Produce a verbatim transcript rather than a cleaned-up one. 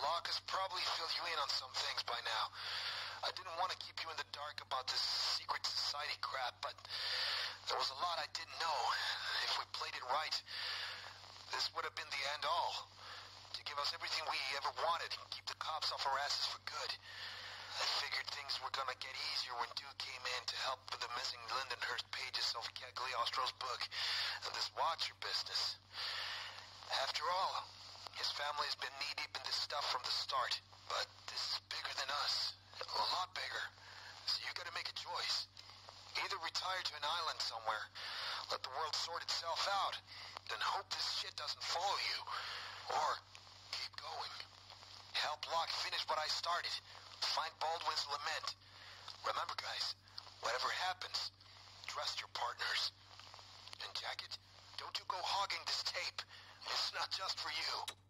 Locke has probably filled you in on some things by now. I didn't want to keep you in the dark about this secret society crap, but there was a lot I didn't know. If we played it right, this would have been the end all. To give us everything we ever wanted and keep the cops off our asses for good. I figured things were gonna get easier when Duke came in to help with the missing Lindenhurst pages of Cagliostro's book and this Watcher business. After all, his family has been knee-deep in this stuff from the start, but this is bigger than us. A lot bigger. So you gotta make a choice. Either retire to an island somewhere, let the world sort itself out, then hope this shit doesn't follow you, or keep going. Help Locke finish what I started. Find Baldwin's lament. Remember, guys, whatever happens, trust your partners. And Jacket, don't you go hogging this tape. It's not just for you.